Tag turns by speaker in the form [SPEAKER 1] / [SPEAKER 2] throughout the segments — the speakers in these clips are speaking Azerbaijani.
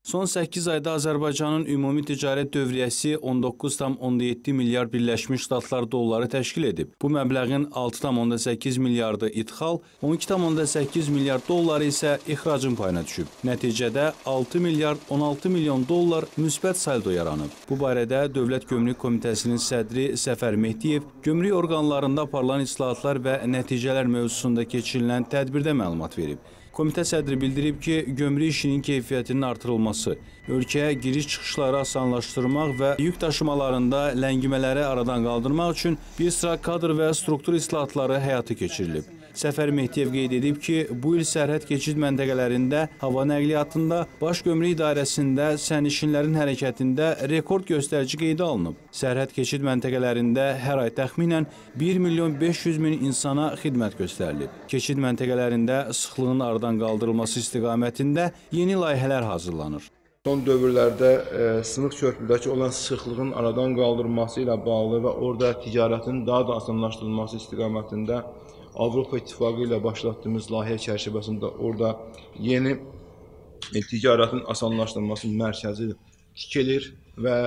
[SPEAKER 1] Son 8 ayda Azərbaycanın ümumi ticarət dövriyyəsi 19,7 milyar Birləşmiş Ştatlar dolları təşkil edib. Bu məbləğin 6,8 milyardı idxal, 12,8 milyar dolları isə ixracın payına düşüb. Nəticədə 6 milyard 16 milyon dollar müsbət saldo yaranıb. Bu barədə Dövlət Gömrük Komitəsinin sədri Səfər Mehdiyev gömrük orqanlarında aparılan islahatlar və nəticələr mövzusunda keçirilən tədbirdə məlumat verib. Komitə sədri bildirib ki, gömrük işinin keyfiyyətinin artırılması, ölkəyə giriş-çıxışları asanlaşdırmaq və yük daşımalarında ləngimələri aradan qaldırmaq üçün bir sıra kadr və struktur islahatları həyata keçirilib. Səfər Mehdiyev qeyd edib ki, bu il sərhəd keçid məntəqələrində, hava nəqliyyatında, Baş Gömrük İdarəsində, sərnişinlərin hərəkətində rekord göstərici qeydə alınıb. Sərhəd keçid məntəqələrində hər ay təxminən 1 milyon 500 min insana xidmət göstərilib. Keçid məntəqələrində sıxlığın aradan qaldırılması istiqamətində yeni layihələr hazırlanır.
[SPEAKER 2] Son dövrlərdə Sınıq körpüdəki olan sıxlığın aradan qaldırılması ilə bağlı və orada ticarətin daha da asanlaşdırılması istiqamətində Avropa İttifaqı ilə başlatdığımız layihə çərçivəsində orada yeni ticarətin asanlaşdırılması mərkəzi tikilir və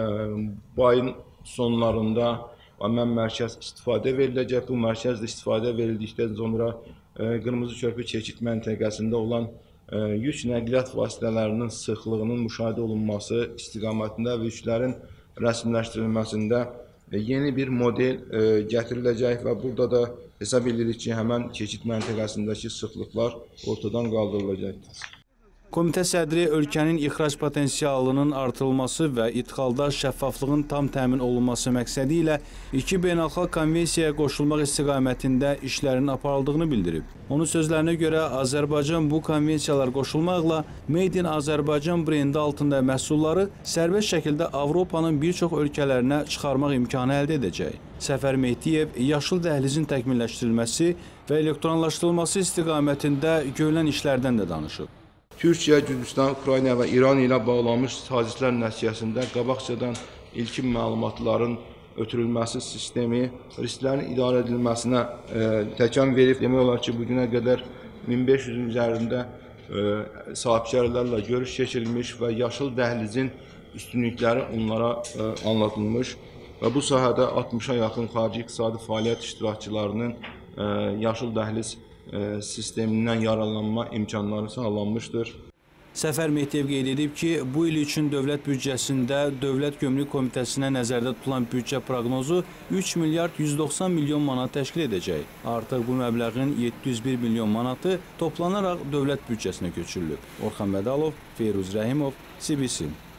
[SPEAKER 2] bu ayın sonlarında həmin mərkəz istifadə veriləcək. Bu mərkəz istifadə verildikdən sonra Qırmızı Körpü keçid məntəqəsində olan yük nəqliyyat vasitələrinin sıxlığının müşahidə olunması istiqamətində və yüklərin rəsmiləşdirilməsində yeni bir model gətiriləcək və burada da hesab edirik ki, həmən keçid məntəqəsindəki sıxlıqlar ortadan qaldırılacaqdır.
[SPEAKER 1] Komitə sədri ölkənin ixrac potensialının artırılması və idxalda şəffaflığın tam təmin olunması məqsədi ilə iki beynəlxalq konvensiyaya qoşulmaq istiqamətində işlərin aparıldığını bildirib. Onun sözlərinə görə Azərbaycan bu konvensiyalar qoşulmaqla Made in Azərbaycan brendi altında məhsulları sərbəst şəkildə Avropanın bir çox ölkələrinə çıxarmaq imkanı əldə edəcək. Səfər Mehdiyev yaşıl dəhlizin təkmilləşdirilməsi və elektronlaşdırılması istiqamətində görülən işlərdən də danışıb.
[SPEAKER 2] Türkiyə, Gürcüstan, Ukrayna və İran ilə bağlanmış sazişlər nəticəsində qabaqcadan ilkin məlumatların ötürülməsi sistemi risklərin idarə edilməsinə təkan verib. Demək olar ki, bugünə qədər 1500-ün üzərində sahibkarlarla görüş keçirilmiş və yaşıl dəhlizin üstünlükləri onlara anlatılmış və bu sahədə 60-a yaxın xarici iqtisadi fəaliyyət iştirakçılarının yaşıl dəhliz sistemindən yararlanma imkanları sağlanmışdır.
[SPEAKER 1] Səfər Mehdiyev qeyd edib ki, bu il üçün dövlət büdcəsində Dövlət Gömrük Komitəsinə nəzərdə tutulan büdcə proqnozu 3 milyard 190 milyon manat təşkil edəcək. Artıq bu məbləğin 701 milyon manatı toplanaraq dövlət büdcəsinə köçürülüb. Orxan Bədalov, Feyruz Rəhimov, CBC.